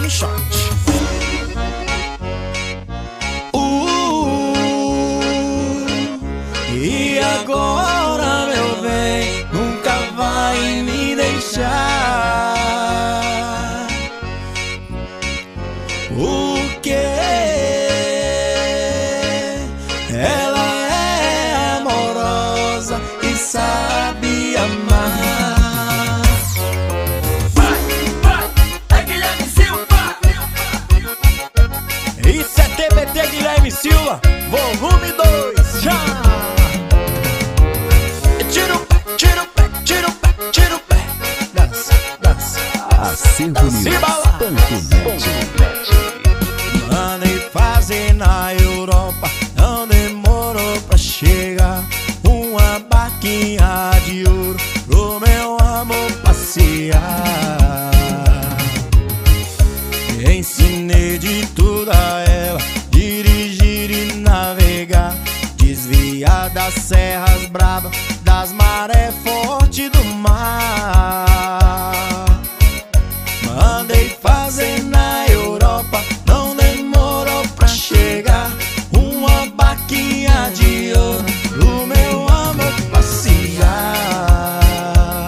tome shot. E agora, meu bem, nunca vai me deixar. Porque ela é amorosa e sabe amar. É Guilherme Silva. Isso é TBT Guilherme Silva, volume 2, já! Tira o pé, tira o pé, tira o pé, tira o pé. Dança, dança. Acervonews.net. Mandei fazer na Europa, não demorou pra chegar. Uma barquinha de ouro pro meu amor passear. Ensinei de tudo a ela, dirigir e navegar, desviar das serras bravas, das marés fortes do mar. Mandei fazer na Europa, não demorou pra chegar. Uma barquinha de ouro pro meu amor passear.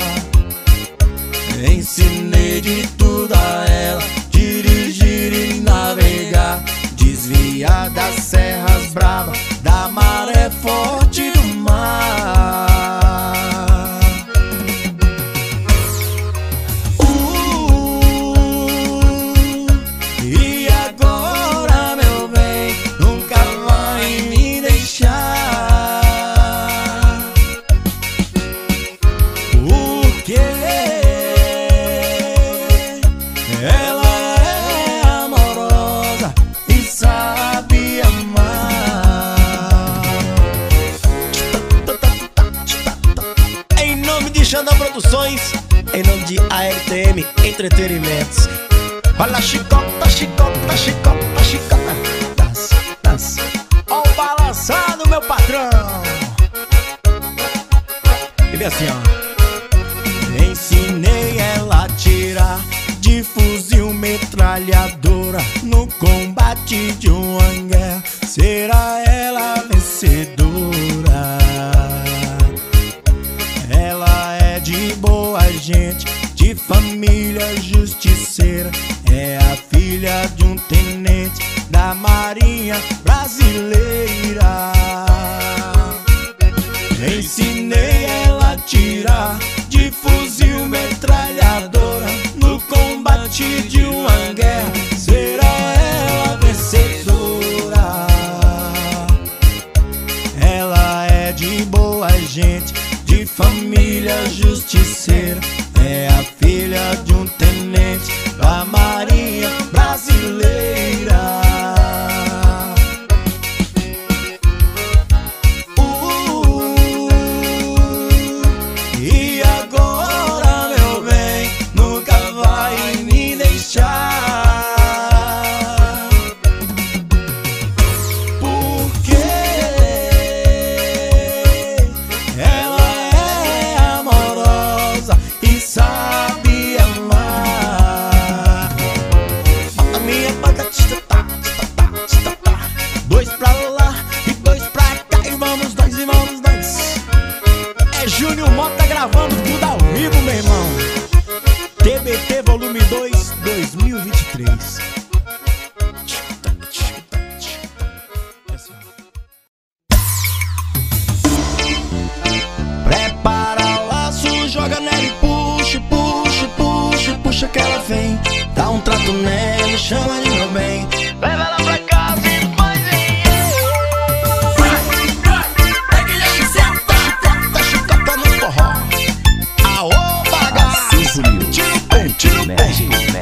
Ensinei de tudo a ela, dirigir e navegar, desviar das serras bravas, da maré forte do mar. E agora, meu bem, nunca vai me deixar. Porque ela é amorosa e sabe amar. Em nome de Xandão Produções, em nome de ARTM Entretenimentos. Olha a chicota, chicota, chicota, chicota. Dança, dança. Ó o balançado, meu patrão. E vem assim, ó. Ensinei ela a tirar de fuzil metralhadora no combate de uma guerra. Será ela a vencedora? Ela é de boa gente, de família justiceira. É a filha de um tenente da Marinha Brasileira. Ensinei ela a tirar de fuzil metralhadora no combate de uma guerra. Será ela a vencedora? Ela é de boa gente, de família justiceira. É a filha de um tenente da Marinha Brasileira. E agora, meu bem, nunca vai me deixar. Porque ela é amorosa e sabe amar. A minha banda tá. Dois pra lá e dois pra cá. E vamos nós, e vamos nós. É Júnior Mota gravando tudo ao vivo, meu irmão. TBT volume 2, 2023. Prepara o laço, joga nela e puxa, puxa, puxa, puxa que ela vem. Dá um trato nela e chama de meu bem. Leva ela pra casa e faz É Guilherme Silva. chicota, chicota no forró. Aô, bagaço, tira o pé, tira o pé.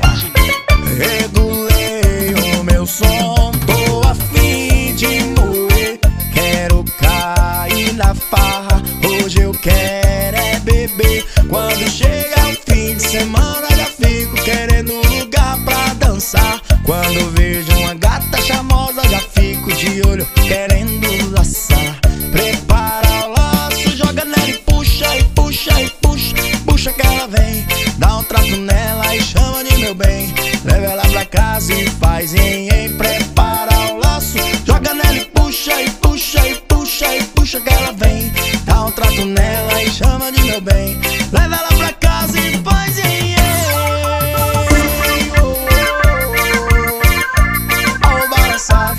Regulei o meu som, tô a fim de moer. Quero cair na farra, hoje eu quero é beber. Quando chega o fim de semana já fico querendo lugar pra dançar. Quando vejo uma gata charmosa já fico de olho querendo laçar. Prepara o laço, joga nela e puxa, e puxa, e puxa, puxa que ela vem. Dá um trato nela e chama de meu bem. Leva ela pra casa e faz prepara o laço, joga nela e puxa, e puxa, e puxa, e puxa que ela vem. Dá um trato nela e chama de meu bem. Leva ela pra casa e faz oh, balançado.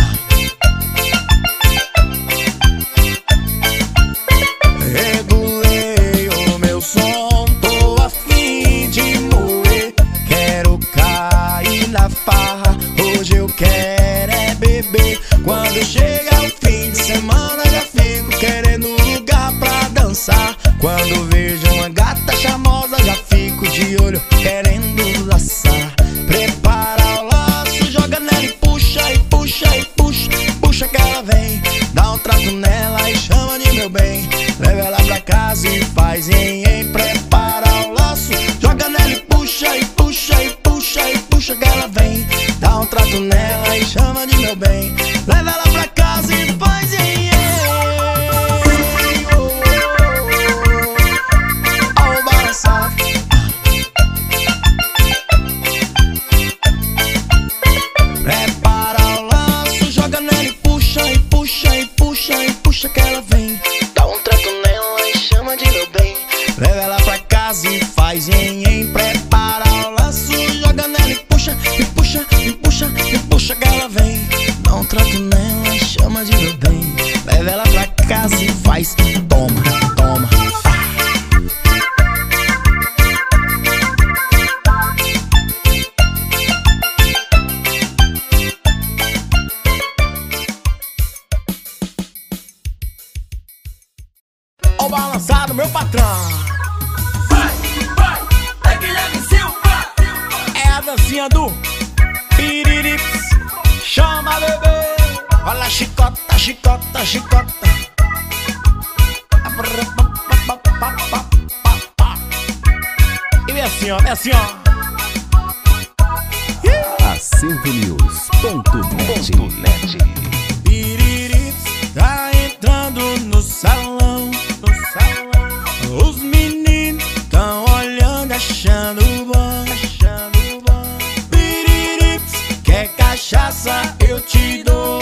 Regulei o meu som, tô a fim de moer. Quero cair na farra, hoje eu quero é beber. Quando chega o fim de semana já fico querendo lugar pra dançar. Quando vejo uma gata charmosa já fico de olho querendo laçar. Prepara o laço, joga nela e puxa, e puxa, e puxa, puxa que ela vem. Dá um trato nela e chama de meu bem. Leva ela pra casa e faz prepara o laço, joga nela e puxa, e puxa, e puxa, e puxa que ela vem. Dá um trato nela e chama de meu bem. Leva ela pra casa e faz oh, balançado. Prepara o laço, joga nela e puxa, e puxa, e puxa, e puxa que ela vem. Dá um trato nela e chama de meu bem. Leva ela pra casa e faz prepara o laço, joga nela e puxa, e puxa, e puxa, e puxa que ela vem. Dá um trato nela e chama de meu bem. Leva ela pra casa e faz toma, toma. Ó o balançado, meu patrão. Vai, vai, é Guilherme Silva. É a dancinha do Piririps. Chama, bebê. Olha a chicota, chicota, chicota. E vem assim, ó, vem assim, ó. acervonews.net. Piririps tá entrando no salão, no salão. Os meninos tão olhando, achando bom, achando bom. Piririps, quer cachaça? Eu te dou.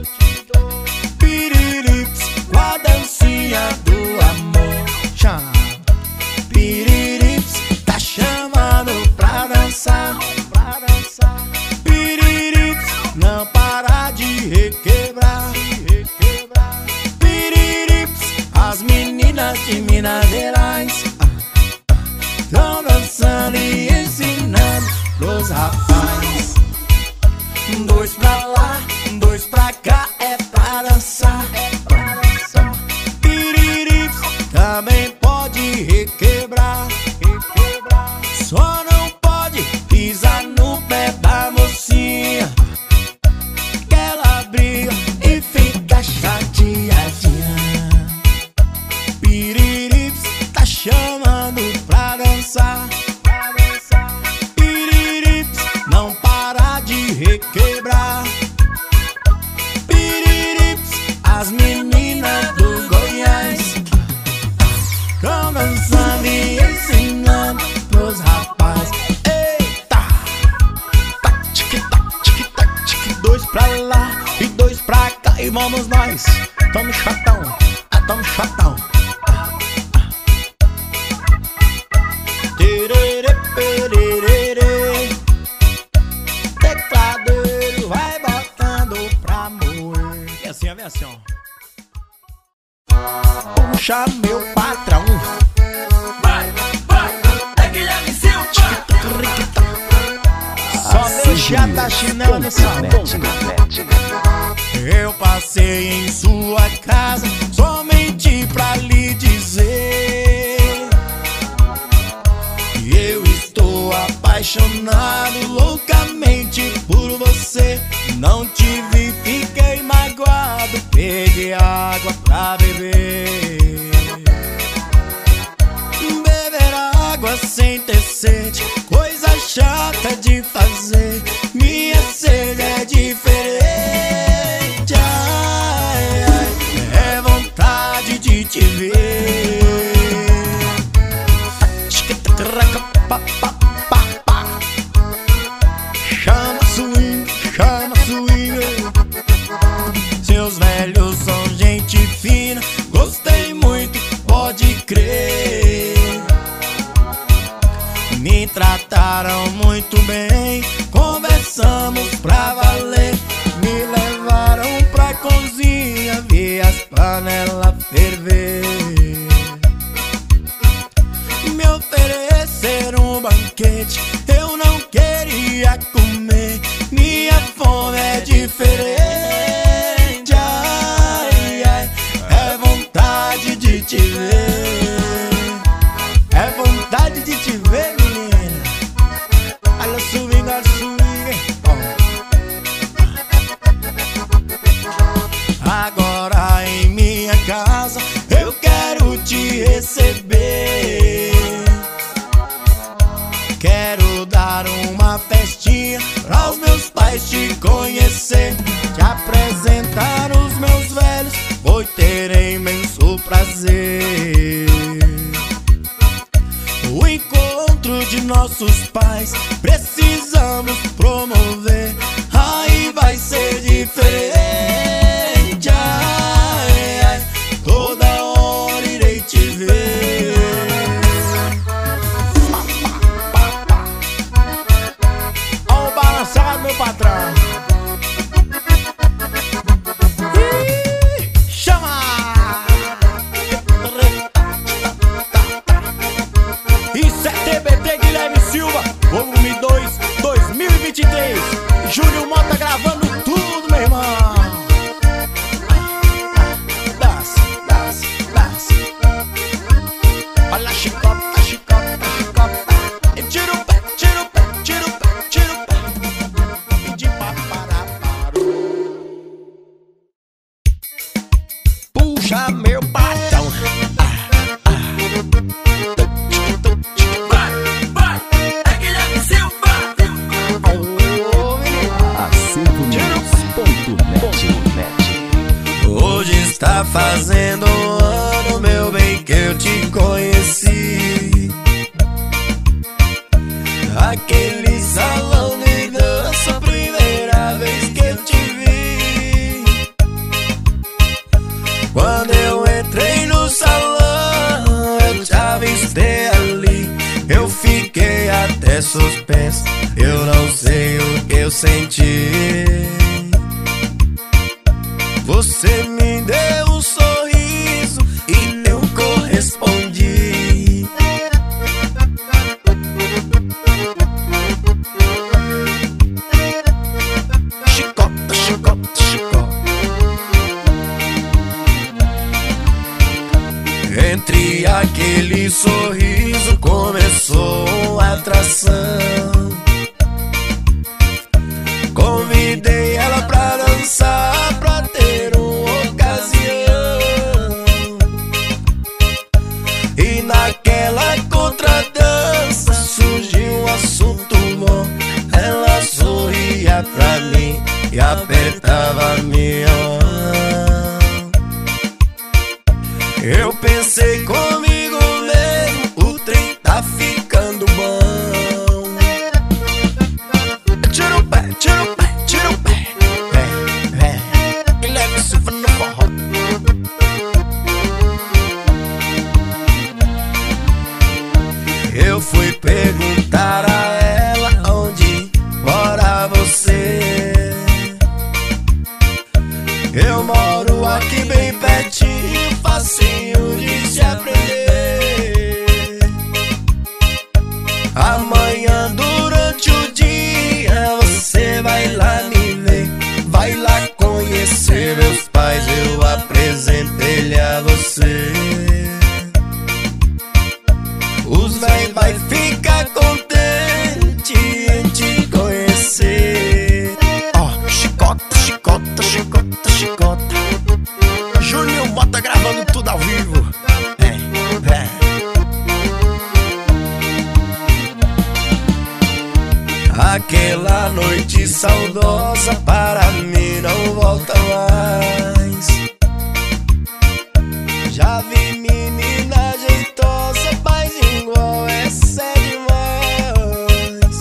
Piririps, com a dancinha do amor. Chama. Piririps, tá chamando pra dançar, pra dançar. Piririps, não para de requebrar, requebrar. Piririps, as meninas de Minas Gerais tão dançando e ensinando pros rapazes. Dois pra lá, dois pra cá, é pra dançar, é pra dançar. Piririps, também pode requebrar, requebrar. Só não pode pisar no pé da mocinha, que ela briga e fica chateadinha. Piririps, tá chamando pra dançar, pra dançar. Piririps, não para de requebrar. Piririps, as meninas do Goiás tão dançando e ensinando pros rapazes. Eita! Tac, tic, tac, tic, tac, tic. Dois pra lá e dois pra cá. E vamos nós, tamo chatão, tamo chatão. Tererê, pererê. Tecladeiro vai botando pra moer. Vem assim, ó, vem assim, ó. Puxa, meu patrão. Vai, é Guilherme Silva. Só deixa da chinela nesse som. Eu passei em sua casa somente pra lhe dizer que eu estou apaixonado loucamente por você. Não te vi, fiquei magoado, peguei água pra beber. Beber água sem ter sede, coisa chata de fazer. Minha sede é diferente. Ai, ai, é vontade de te ver. Chama trataram muito bem, conversamos pra valer. Me levaram pra cozinha, vi as panelas ferver. Me ofereceram um banquete, eu não queria comer. Minha fome é diferente, ai, ai. É vontade de te ver, é vontade de te ver, menina. Olha o swing, olha o swing. Agora em minha casa eu quero te receber. Quero dar uma festinha para os meus pais te conhecer, te apresentar os meus velhos, vou ter imenso prazer. O encontro de nossos pais precisamos promover, aí vai ser diferente, ai, ai. Toda hora irei te ver. Ó o balançado, meu patrão. Chama! Isso é TBT Guilherme Silva, volume 2, 2023. Júnior Mota gravando tudo, meu irmão. Desce, desce, desce. Olha a chicota, chicota, chicota. E tira o pé, tira o pé, tira o pé, tira o pé. E de pá para parou. Puxa meu batom. Vai, vai, é Guilherme Silva. Hoje está fazendo um ano, meu bem, que eu te conheci. Aquele salão de dança, a primeira vez que eu te vi. Quando eu entrei no salão, eu te avistei ali. Eu fiquei até suspenso, eu não sei o que eu senti. Você me deu um sorriso e eu correspondi. Chicota, chicota, chicota. Entre aquele sorriso começou a atração. Convidei ela pra dançar, pra ter uma ocasião. E naquela contradança surgiu um assunto bom. Ela sorria pra mim e apertava minha mão. Eu pensei comigo mesmo, o trem tá ficando bom. Tira o pé, tira o pé, tira o pé. Vem, que leve Silva no forró. Eu fui perguntar a ela onde mora você. Eu moro aqui bem pertinho, facinho de se aprender. Amanhã durante o dia você vai lá me ver, vai lá conhecer meus pais, eu apresento ele a você. Os véi vai ficar contente em te conhecer. Ó, chicota, chicota, chicota, chicota. Júnior Mota gravando tudo ao vivo. Vem, vem. Aquela noite saudosa para mim não volta mais. Já vi menina jeitosa, mas igual essa é demais.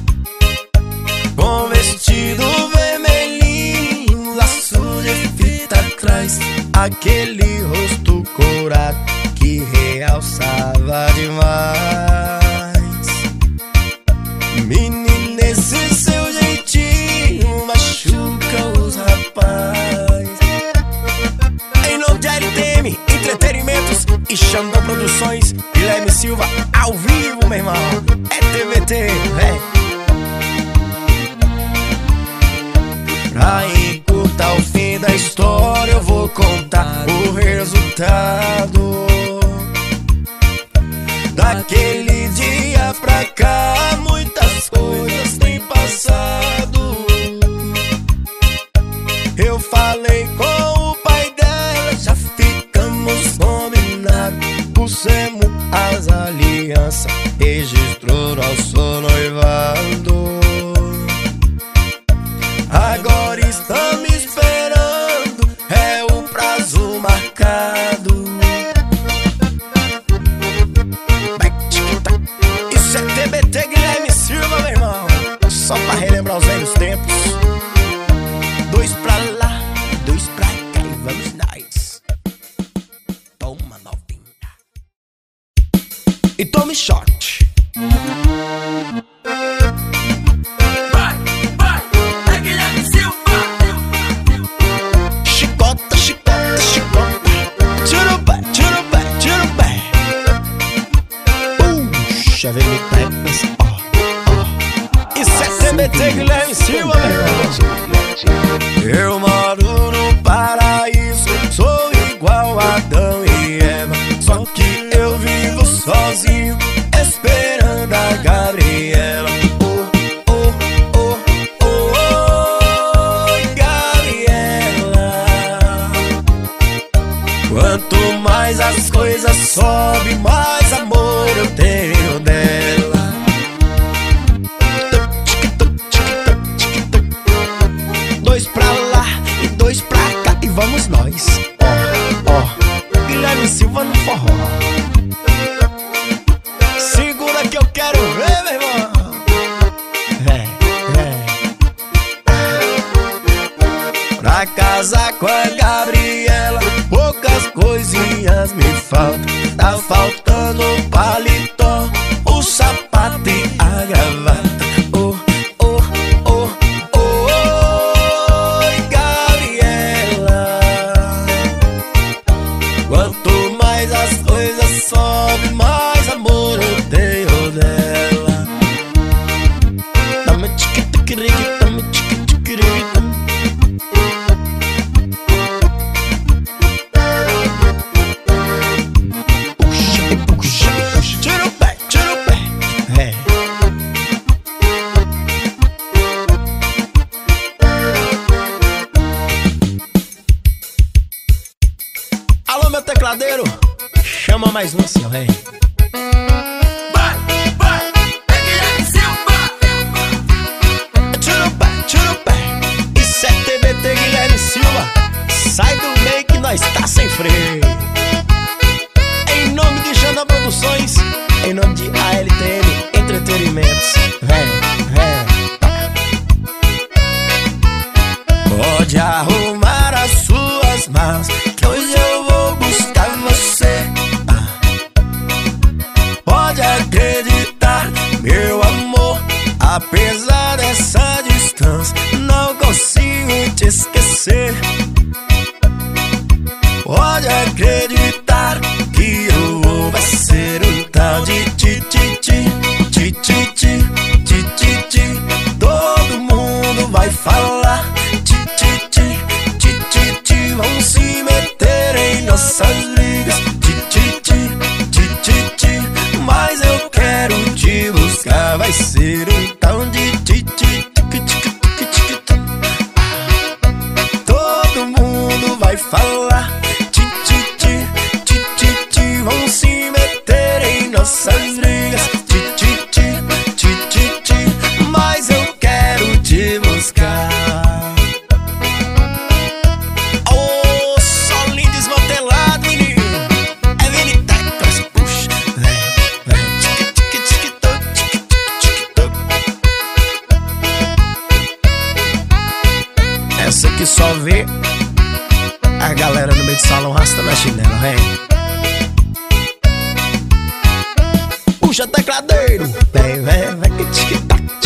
Com vestido vermelhinho, laço de fita atrás, aquele rosto corado que realçava demais. Menina, esse seu jeitinho machuca os rapaz. Em nome de LTM Entretenimentos e Xandão Produções, Guilherme Silva ao vivo, meu irmão. É TVT, vem. Pra encurtar o fim da história, eu vou contar o resultado. Daquele dia pra cá, muitas coisas têm passado. Eu falei com o pai dela, já ficamos combinados. Pusemos as alianças, registrou nosso noivado. Agora estamos esperando, é o prazo marcado. Isso é TBT Guilherme Silva, meu irmão. Só pra relembrar os velhos tempos. 2 pra lá, 2 pra cá e vamos nós. Toma novinha e tome shot. Vem me pegas, Isso é TBT Guilherme Silva, meu. Eu moro no paraíso, sou igual a Adão e Eva. Só que eu vivo sozinho, esperando a Gabriela. Oi, Gabriela. Quanto mais as coisas sobem, mais amor eu tenho. 2 pra lá e 2 pra cá e vamos nós. Guilherme Silva no forró. Segura que eu quero ver, meu irmão. Pra casar com a Gabriela, poucas coisinhas me faltam. Tá faltando o paletó, o sapato e a gravata. Quanto mais as coisas sobem, mais amor eu tenho dela. Tamo tique-tique-rigue, tamo tique-tique-rigue, tamo. Puxa, puxa, puxa, tira o pé, tira o pé. Alô, meu tecladeiro, chama mais um assim, ó, vem. Vai, é Guilherme Silva. Tira o pé, isso é TBT Guilherme Silva. Sai do meio que nós tá sem freio. Em nome de Xandão Produções, em nome de ALTM Entretenimentos, vem. Pode arrumar as suas mãos, que hoje eu vou buscar você. Pode acreditar, meu amor, apesar dessa distância, não consigo te esquecer. Pode acreditar que eu vou vai ser um tal de ti-ti-ti. Todo mundo vai falar ti-ti-ti. Vão se meter em nossas ligas, ti-ti-ti. Mas eu quero te buscar, vai ser um tal de ti-ti. Todo mundo vai falar ti-ti-ti. Vão se meter em nossas ligas, ti-ti-ti. Mas eu quero te buscar. Solinho desmantelado, menino. É Vinitecas, puxa. Essa que só vê a galera no meio do salão rastando a chinela, vem. Puxa tecladeiro, vem, tic-tac.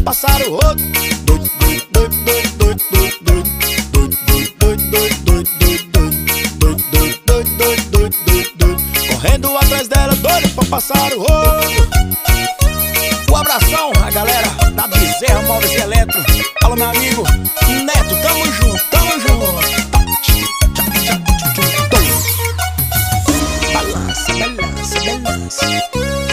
passar o rodo. Doido, doido, doido, doido, doido, doido, doido, doido, doido, doido, doido, correndo atrás dela, doido pra passar o rodo. Um abração a galera da Bezerra Móveis e Eletro. Alô, meu amigo Neto, tamo junto, tamo junto. Balança, balança, balança.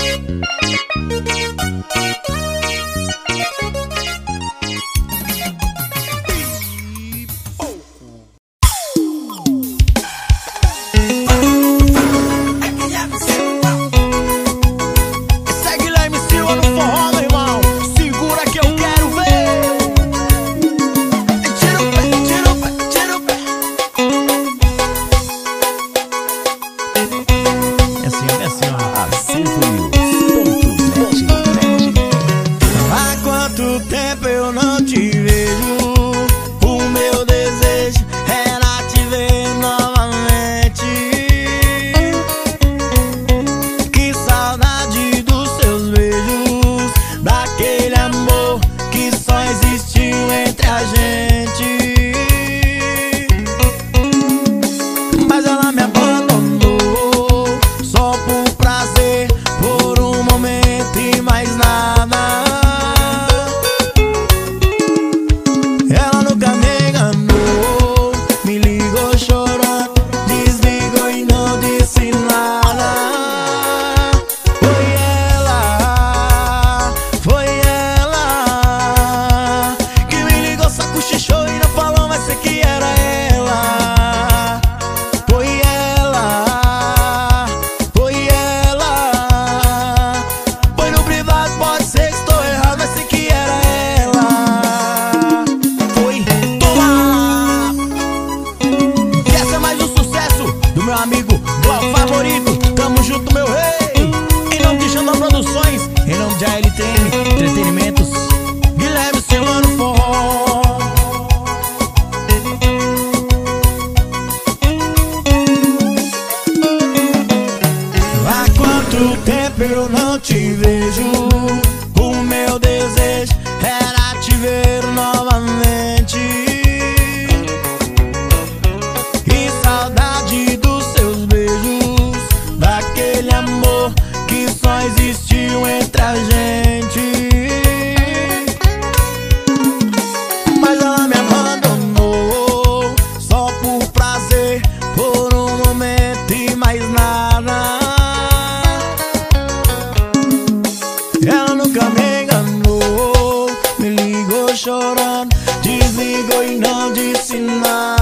Eu não te vejo. O meu desejo era te ver novamente. E saudade dos seus beijos, daquele amor que só existiu entre a gente. Mas ela me abandonou só por prazer, por um momento e mais nada. Ela nunca me enganou, me ligou chorando, desligou e não disse nada.